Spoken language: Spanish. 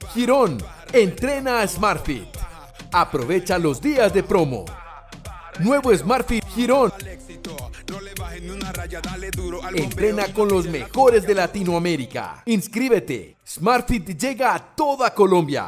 Girón, entrena a SmartFit. Aprovecha los días de promo. Nuevo SmartFit Girón. Entrena con los mejores de Latinoamérica. Inscríbete. SmartFit llega a toda Colombia.